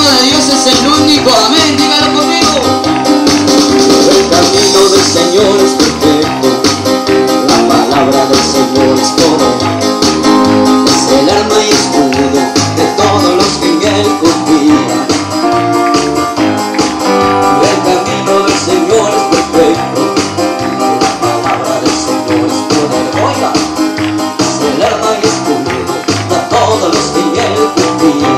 de Dios es el único, amén, dígalo conmigo. El camino del Señor es perfecto, la palabra del Señor es poder, es el arma y escudo de todos los que en Él confían. El camino del Señor es perfecto, la palabra del Señor es poder, oiga, es el arma y escudo de todos los que en Él confían.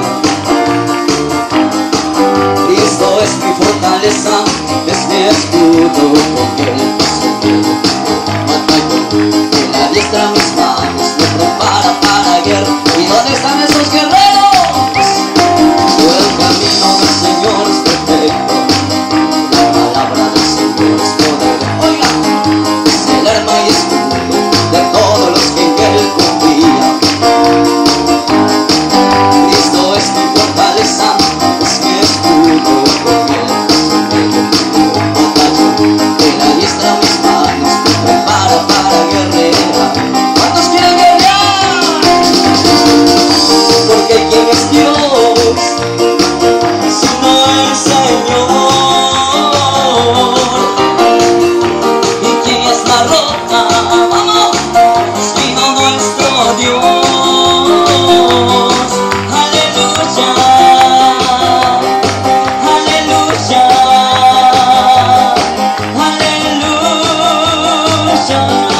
Cristo es mi fortaleza, es mi escudo, porque Él es el mío. En la diestra mis manos me prepara para guerra. ¿Y dónde están esos guerreros? El camino del Señor es perfecto, la palabra del Señor es poder. Oiga, es el arma y escudo de todos los que en Él confían. Cristo es mi fortaleza, es mi escudo, porque Él es el mío. En la diestra mis manos me prepara para guerrear. ¿Cuántos quieren guerrear? Porque ¿quién es Dios si no el Señor? ¿Y quién es la roca, vamos, sino nuestro Dios? Aleluya, aleluya, aleluya.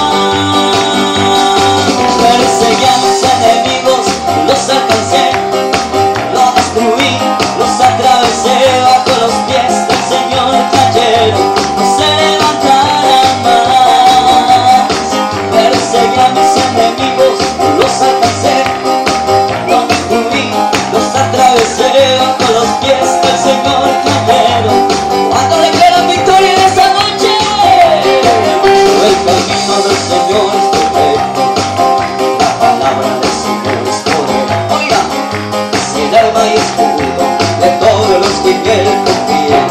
Perseguí a mis enemigos, los alcancé, los destruí, los atravesé, bajo los pies del Señor cayeron, no se levantarán más. Perseguí a mis enemigos, los alcancé, los destruí, los atravesé, bajo los pies del Señor cayeron. ¿Cuántos le quieran victoria en esta noche? El camino del Señor es perfecto, la palabra del Señor es poder. Oiga, es el arma y escudo de todos los que en Él confían.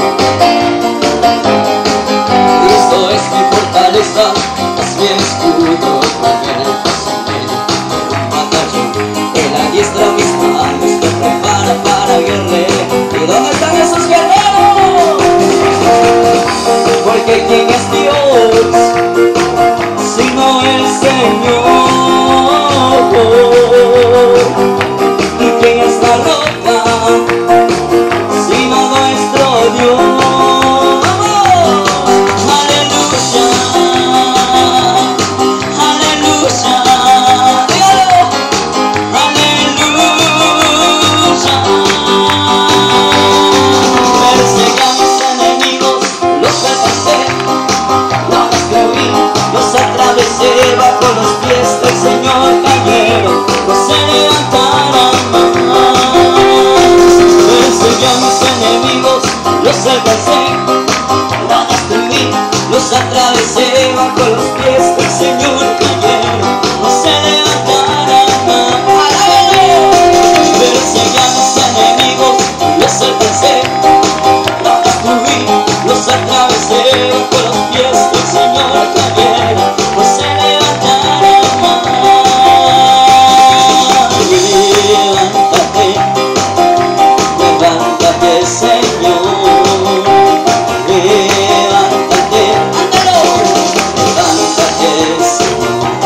Cristo es mi fortaleza, es mi escudo, porque Él es en medio de un batallón. En la diestra mis manos me prepara para guerrear. ¿Y dónde están esos guerreros? Porque ¿quién es Dios sino el Señor? ¿Y quién es la roca sino nuestro Dios? Aleluya, aleluya, dígalo, aleluya. Perseguí a mis enemigos, los alcancé, los destruí, los atravesé, bajo los pies del Señor cayeron, no se levantarán más. Perseguí a mis enemigos, los alcancé, los destruí, los atravesé, bajo los pies del Señor cayeron, no se levantarán más. Perseguí a mis enemigos, los alcancé, los destruí, los atravesé, bajo los pies del Señor cayeron, no se levantarán más. Levántate, levántate, Señor, levántate, ándalo, levántate, Señor.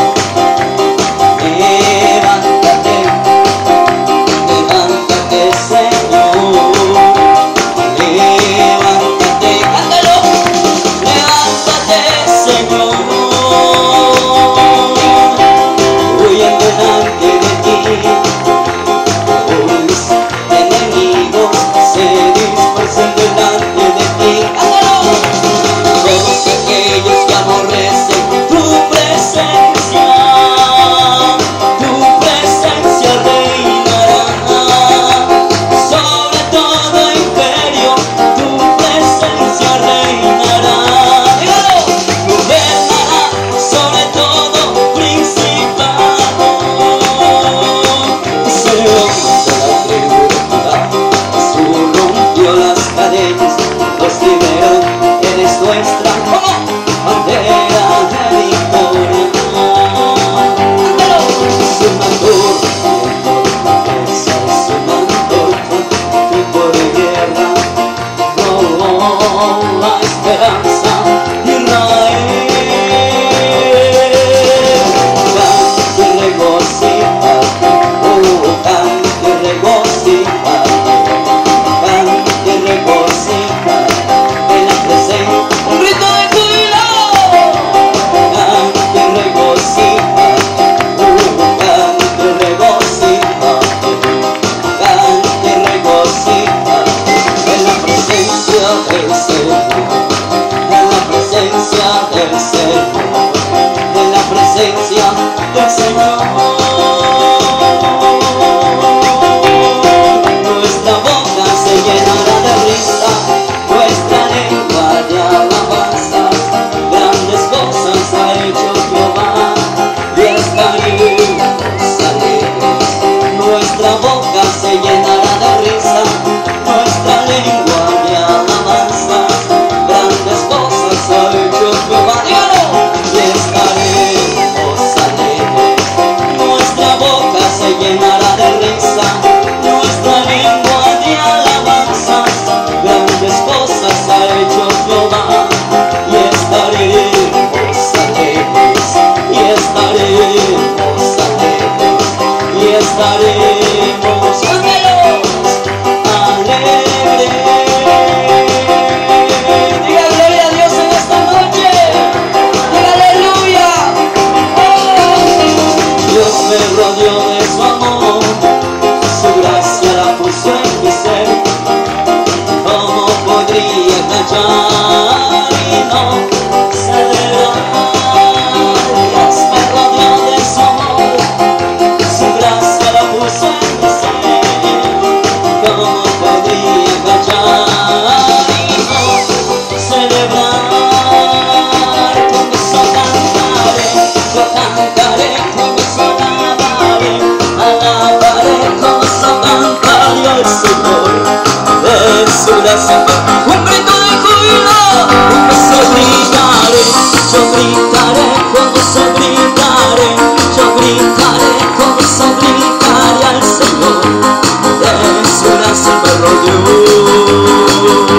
nuestro Dios.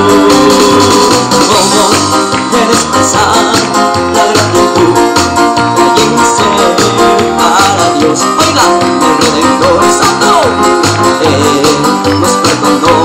¿Cómo puedes pasar la gratitud de alguien ser para Dios? Oiga, el Redentor Santo, Él nos perdonó.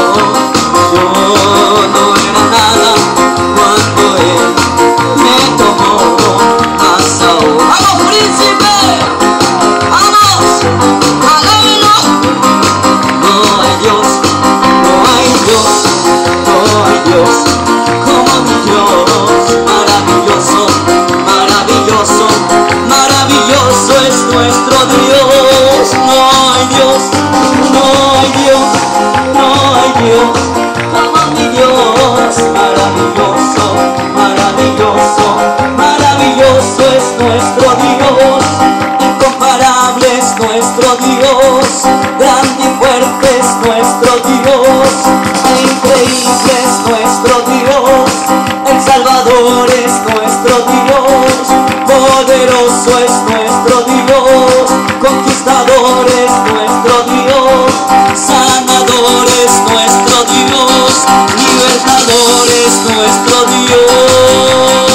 Yo no era nada cuando Él me tomó a Saúl. ¡Vamos, príncipe! ¡Vamos! ¡Alábenlo! No hay Dios, no hay Dios, no hay Dios como mi Dios. Maravilloso, maravilloso, maravilloso es nuestro Dios. No hay Dios, no hay Dios, no hay Dios como mi Dios. Maravilloso, maravilloso, maravilloso es nuestro Dios. Incomparable es nuestro Dios, grande y fuerte es nuestro Dios, e increíble es nuestro Dios. El Salvador es nuestro Dios, poderoso es nuestro Dios, conquistador es nuestro Dios, sanador es nuestro Dios, libertador es nuestro Dios.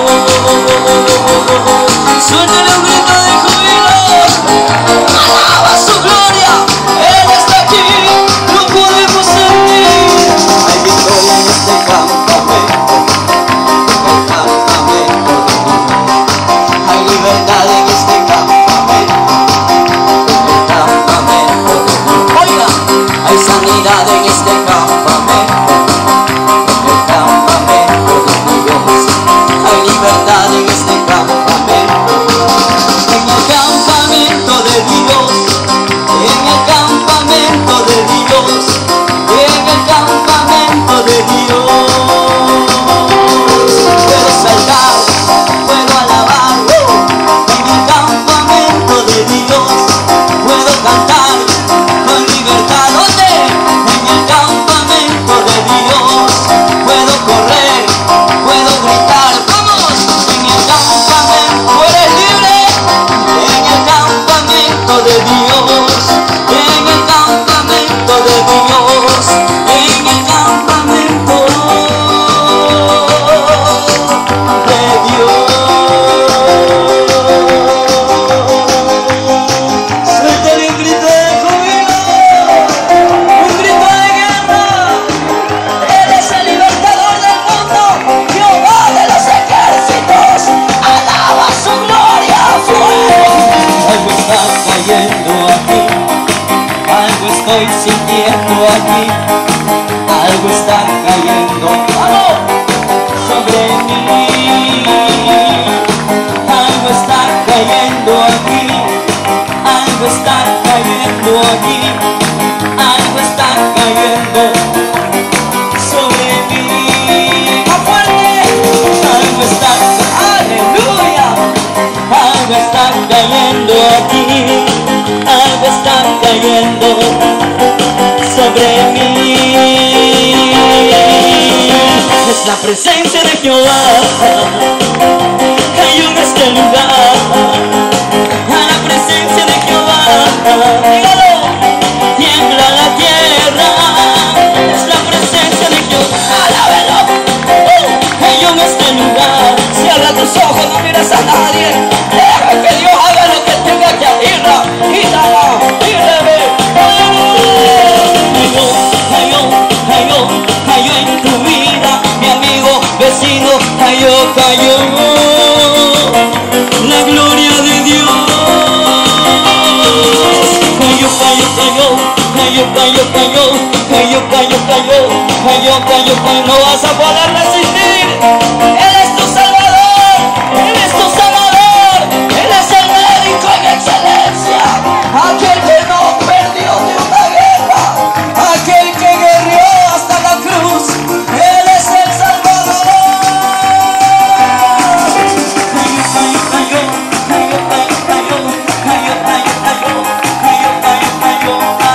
Suéltale un grito de júbilo, alaba su gloria, Él está aquí, lo podemos sentir. Hay victoria en este campamento, hay libertad en este campamento, oiga, hay sanidad en este campamento, de Dios, hay libertad en este campamento, en el campamento de Dios, en el campamento de Dios, en el campamento de Dios. Puedo saltar, puedo alabar, en el campamento de Dios, puedo cantar con libertad. ¿Dónde? En el campamento de Dios, puedo correr, puedo gritar. ¡Vamos! En el campamento, eres libre. En el campamento de Dios, en el campamento de Dios, en el campamento de Dios. Suéltale un grito de júbilo, un grito de guerra. Él es el libertador del mundo, Jehová de los ejércitos. Alaba su gloria, fuego. Algo está cayendo aquí, algo estoy sintiendo aquí, algo está cayendo, ¡vamos!, sobre mí. Algo está cayendo aquí, algo está cayendo aquí, algo está cayendo sobre mí. ¡Más fuerte! Algo está, aleluya, algo está cayendo aquí, algo está cayendo sobre mí. Es la presencia de Jehová, cayó en este lugar. A la presencia de Jehová, dígalo, tiembla la tierra. Es la presencia de Jehová, alábelo. Cayó en este lugar. Cierra tus ojos, no mires a nadie. Deja que Dios haga lo que tenga que hacer. Quítala y rebe. Cayó en tu vida, mi amigo, vecino, cayó la gloria de Dios. Cayó, no vas a poder resistir. Él es tu Salvador, Él es tu Salvador, Él es el médico en excelencia, aquel que no perdió ni una guerra, aquel que guerreó hasta la cruz. Él es el Salvador.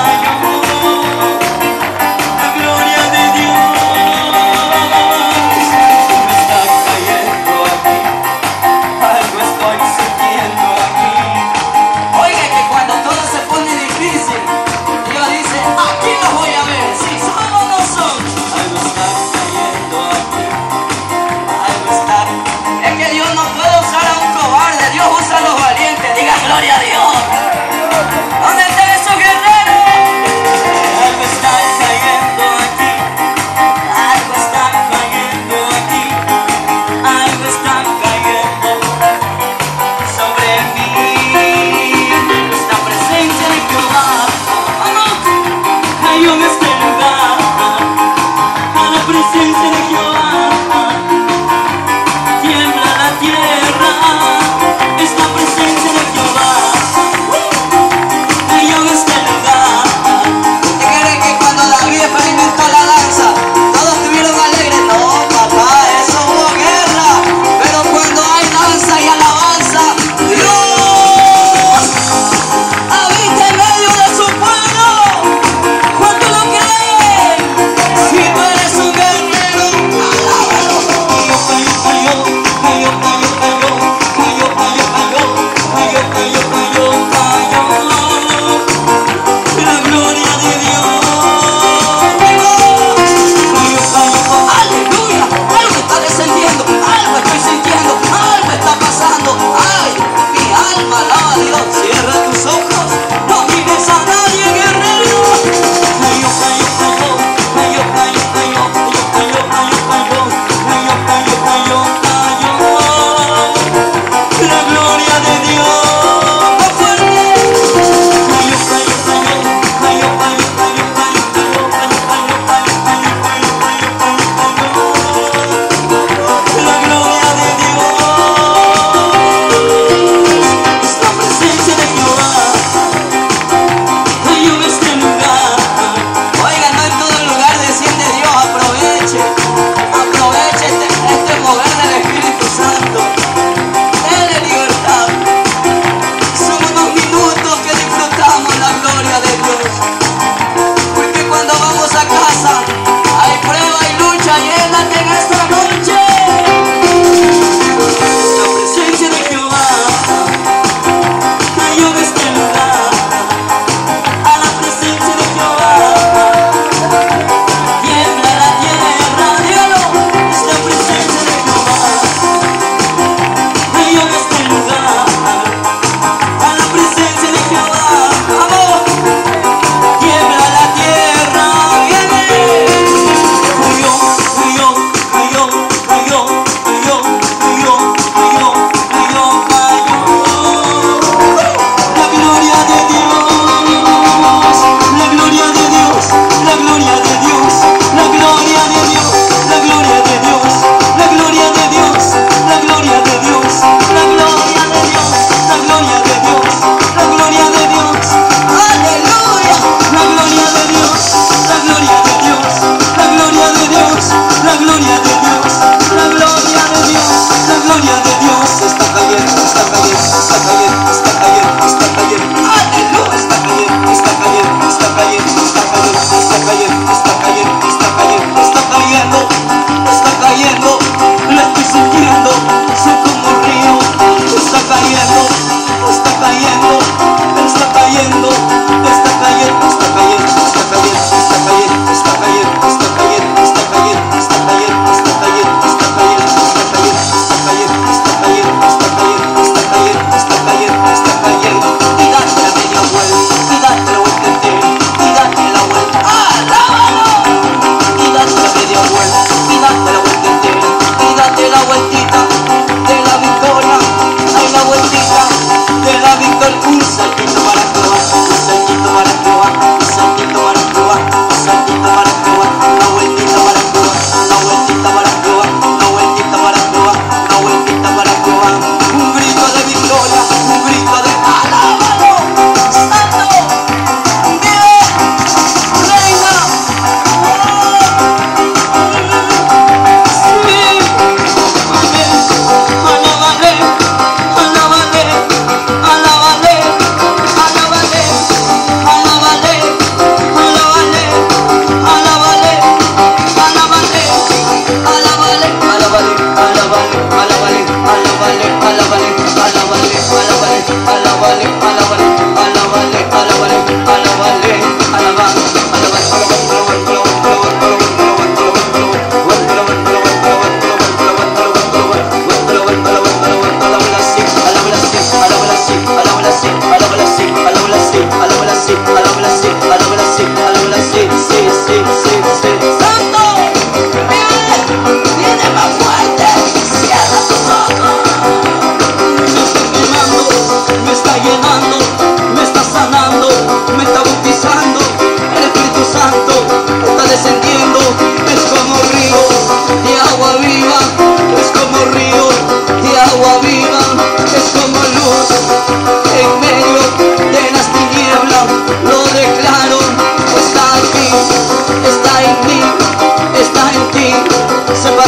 Cayó. La gloria de Dios.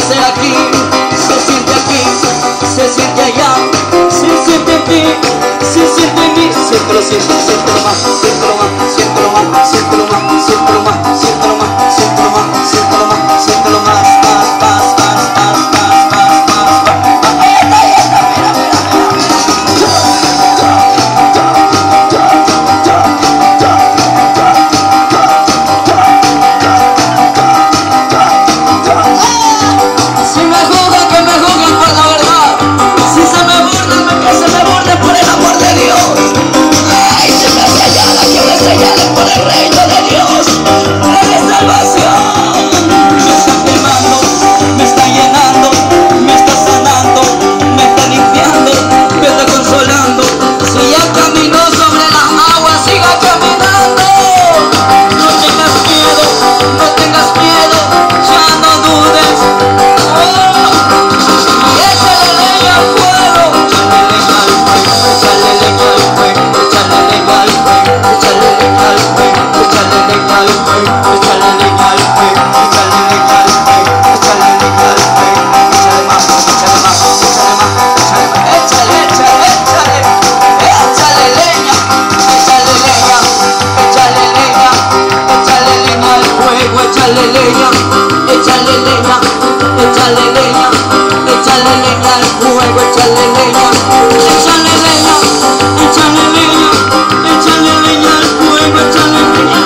siente aquí, se siente aquí, se siente allá, se siente en ti, se siente en mí. Siéntelo, siéntelo, siéntelo más, siéntelo más, siéntelo más, siéntelo más, siéntelo más, siéntelo más, siéntelo más, siéntelo más, siéntelo más, más, más, más, más, más, más, más. Ahí está, mira, mira, si me juzgan, que me juzguen por la verdad. Si se me burlan, que se me burlen por el amor de Dios. Ay, si me señalan, que me señalen por el reino de Dios. Es salvación. Me está quemando, me está llenando, me está sanando, me está limpiando, me está consolando. Si ya caminó sobre las aguas, siga caminando. No tengas miedo, no tengas miedo, ya no dudes. Y échale leña al fuego, échale leña al fuego, échale leña al fuego, échale leña al fuego, échale leña al fuego, échale leña al fuego, échale leña al fuego, échale leña al fuego, échale leña al fuego, échale más, échale más, échale más, échale más, échale, échale, échale, échale leña, échale leña, échale leña, échale leña al fuego, échale leña, échale leña, échale leña, échale leña al fuego, échale leña, échale leña, échale leña, échale leña al fuego, échale leña,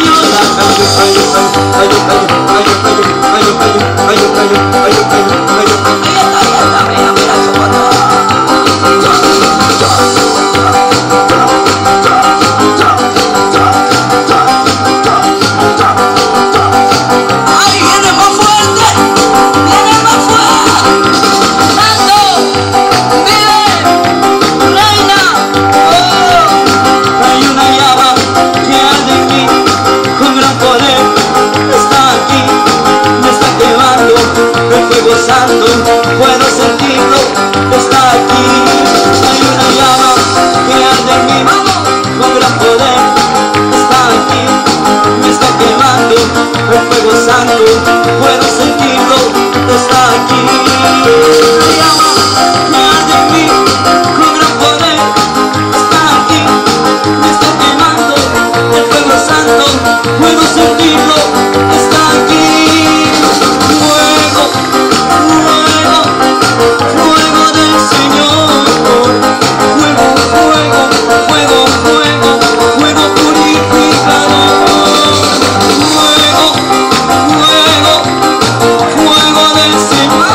¡ay, viene más fuerte! ¡Viene más fuerte! ¡Santo! ¡Vive! ¡Reina! ¡Oh! Hay una llama que arde en mí con gran poder. Está aquí, me está quemando el fuego santo. Puedo sentirlo, está aquí. Hay una llama que arde en mí con gran poder. Está aquí, me está quemando el fuego santo. Puedo sentirlo, está aquí. La llama que arde en mí con gran poder. Está aquí, me está quemando el fuego santo. Puedo sentirlo, está aquí. Fuego, fuego, fuego del Señor. Fuego, fuego, fuego, fuego, fuego purificador. Fuego, fuego, fuego del Señor.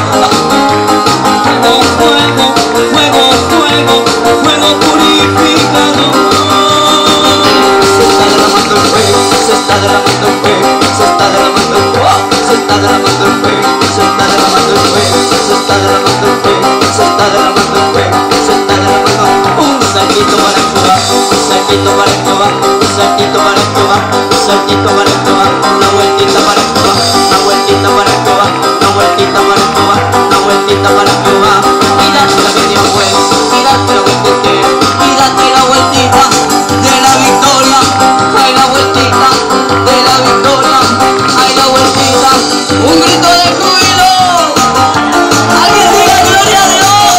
Fuego, fuego, fuego, fuego purificador. Se está derramando el fuego, se está derramando el fuego, se está derramando el fuego, se está derramando el fuego, se está derramando el fuego, se está derramando el fuego, se está derramando el fuego, se está derramando un saltito para Jehová, un saltito para Jehová, un saltito para Jehová, un saltito para Jehová, una vueltita para Jehová, una vueltita para Jehová, una vueltita para Jehová, una vueltita para Jehová, y date la media vuelta, y date la vueltita, y date la vueltita de la victoria, hay la vueltita de la victoria, hay la vueltita, un grito de júbilo, alguien diga gloria a Dios.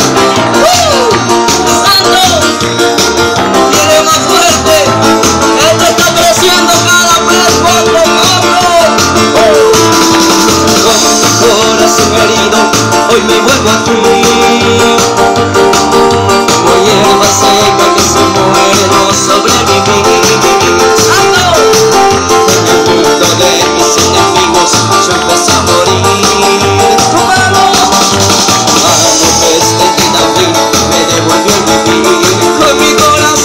Santo, viene más fuerte, Él te está creciendo cada vez poco a poco. Con mi corazón herido, hoy me vuelvo a ti. Como hierba seca que se muere, no sobreviví. Santo, en el mundo de mis enemigos yo empecé a morir. Tu mano extendida a mí me devolvió el vivir. Con mi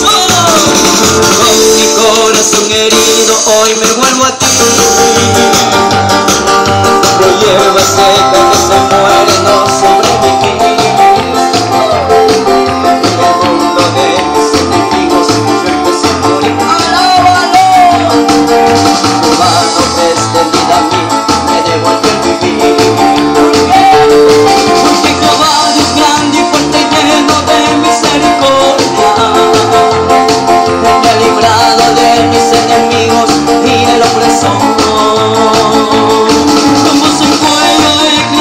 corazón herido, hoy me vuelvo a ti. Como hierba seca que se muere, no sobreviví. En el mundo de mis enemigos yo empecé a morir. ¡Alábalo! Tu mano extendida a mí me devolvió el vivir. Porque Jehová es grande y fuerte y lleno de misericordia. Me ha librado de mis enemigos y del opresor. Con voz en cuello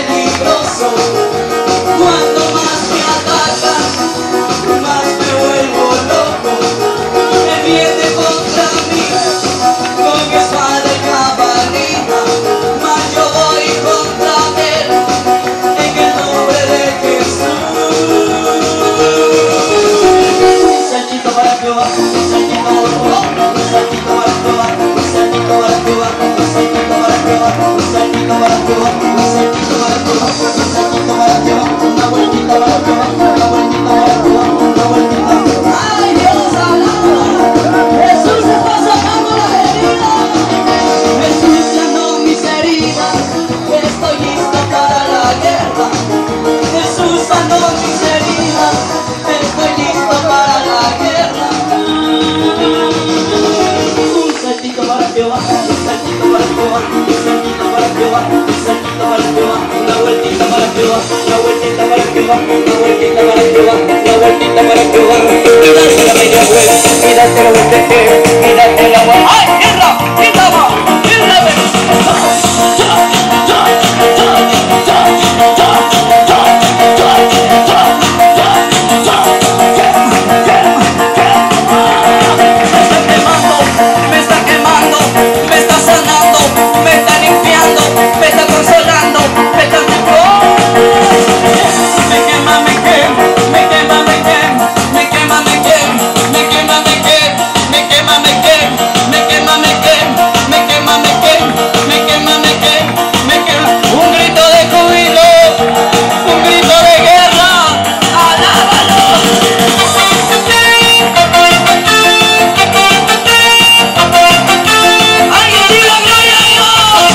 Cuba, una vueltita para Cuba, una vueltita para Cuba, una vueltita para Cuba. Y date la media vuelta, y date la vuelta entera, y date la vuelta. ¡Ay, tierra! ¡Tierra! Me está quemando, me está sanando, me está limpiando, me está consolando, me está me quema, me quema, me quema, me quema, me quema, me quema, me quema, me quema, me quema, me quema, me quema, me quema, me quema, me quema, me quema, me quema, me quema. Un grito de júbilo, un grito de guerra, alábalo. Alguien diga gloria a Dios.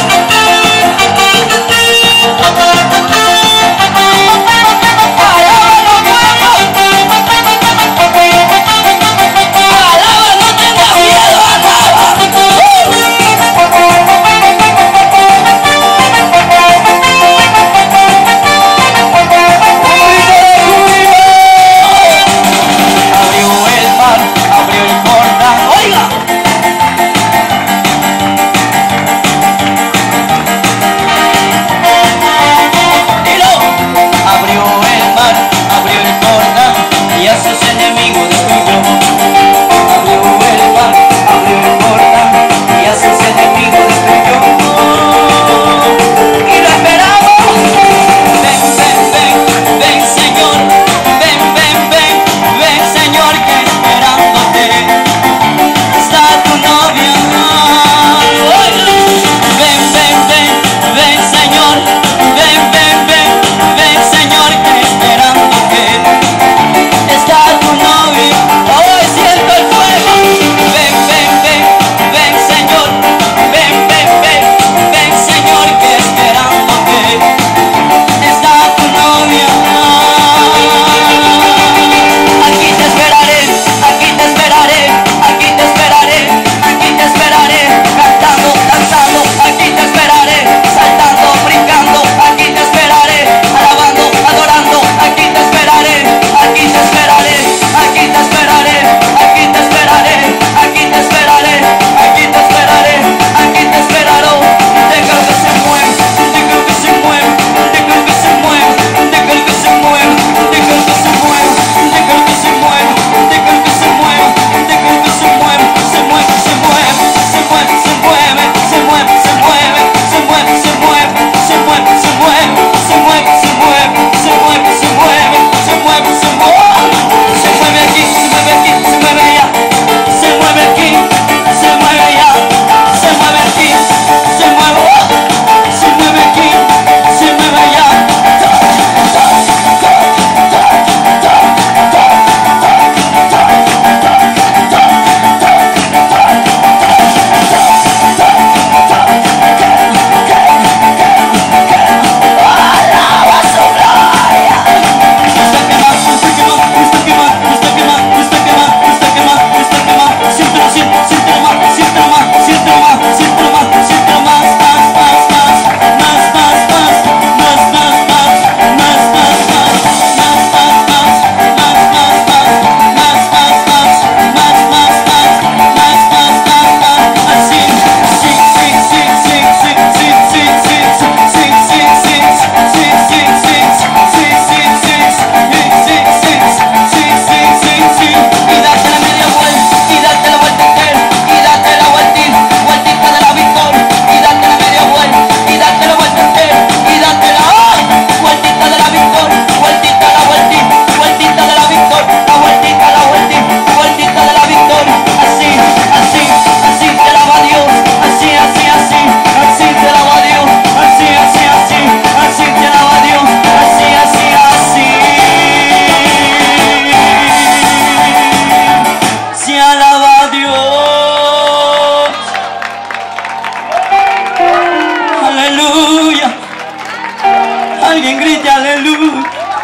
Alguien grite aleluya.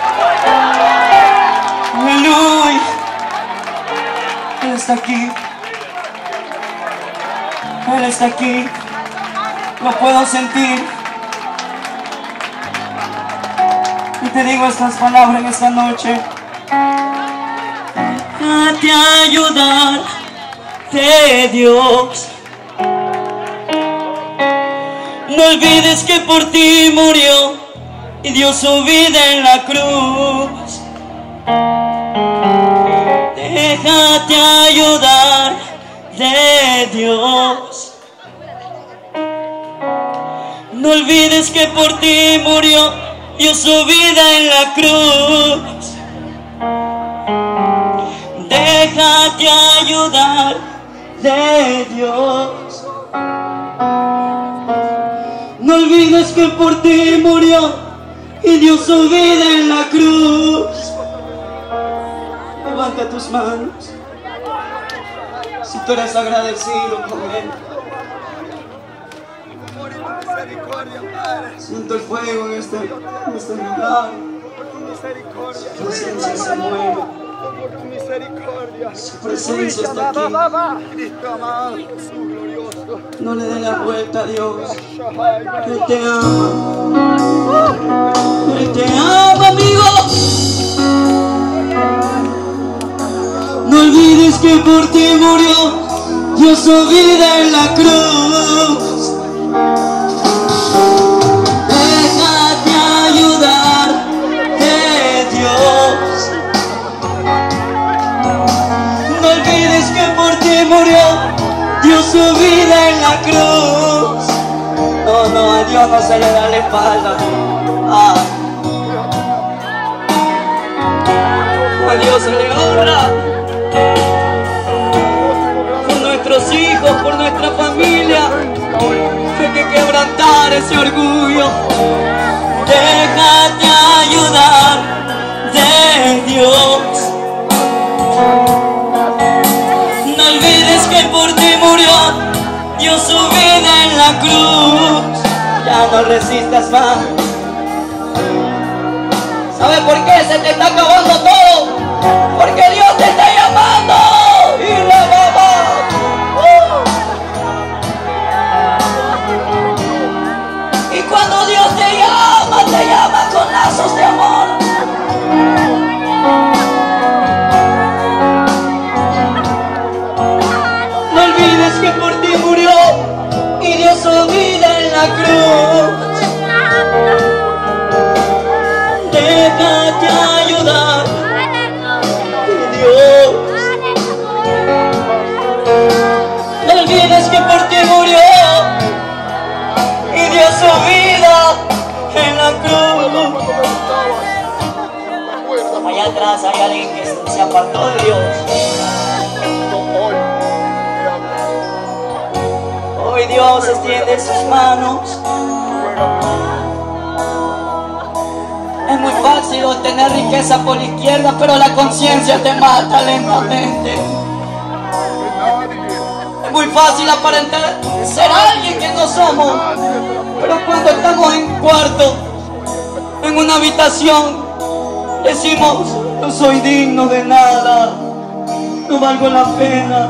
Aleluya. Él está aquí. Él está aquí. Lo puedo sentir. te digo estas palabras en esta noche. Déjate ayudar de Dios. No olvides que por ti murió y dio su vida en la cruz. Déjate ayudar de Dios. No olvides que por ti murió, dio su vida en la cruz. Déjate ayudar de Dios. No olvides que por ti murió y dio su vida en la cruz. Levanta tus manos si tú eres agradecido con Él. Siento el fuego en este lugar. Su presencia se mueve. Su presencia está aquí. No le dé la vuelta a Dios. Él te ama. Él te ama, amigo. No olvides que por ti murió, dio su vida en la cruz. Déjate ayudar de Dios. No olvides que por ti murió, dio su vida en la cruz. No, a Dios no se le da la espalda. A Dios se le honra. Por nuestros hijos, por nuestra familia, hay que quebrantar ese orgullo. Déjate ayudar de Dios. No olvides que por ti murió, dio su vida en la cruz. Ya no resistas más. ¿Sabes por qué se te está acabando todo? Porque Dios te está llamando. Y la mamá. Y cuando Dios te llama con lazos de amor. No olvides que por ti murió y dio su vida en la cruz. Déjate ayudar de Dios. No olvides que por ti murió y dio su vida en la cruz. Allá atrás hay alguien que se apartó de Dios. Hoy Dios extiende sus manos. Es muy fácil obtener riqueza por la izquierda, pero la conciencia te mata lentamente. Es muy fácil aparentar ser alguien que no somos, pero cuando estamos en un cuarto, en una habitación, decimos: no soy digno de nada, no valgo la pena,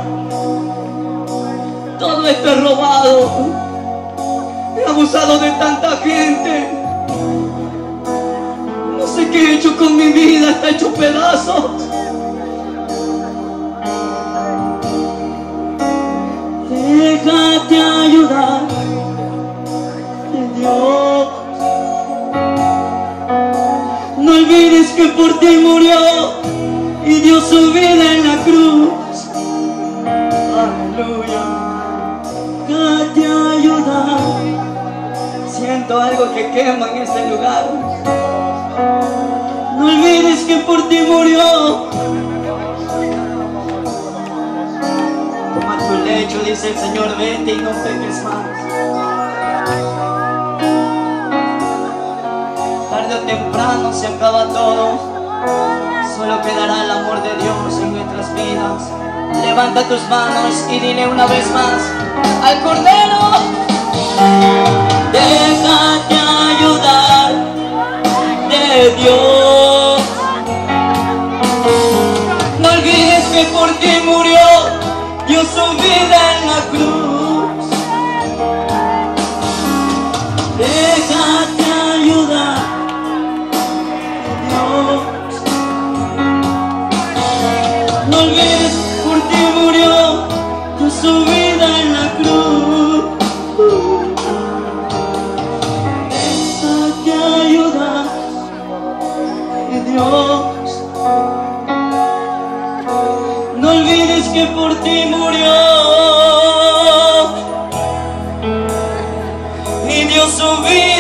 todo esto es robado, he abusado de tanta gente. No sé qué he hecho con mi vida, está hecho pedazos. Déjate ayudar de Dios. No olvides que por ti murió y dio su vida en la cruz. Aleluya. Déjate ayudar. Siento algo que quema en este lugar. No olvides que por ti murió. Toma tu lecho, dice el Señor, vete y no peques más. Tarde o temprano se acaba todo. Solo quedará el amor de Dios en nuestras vidas. Levanta tus manos y dile una vez más al Cordero: déjate ayudar de Dios. No olvides que por ti murió, dio su vida en la cruz. Déjate ayudar subí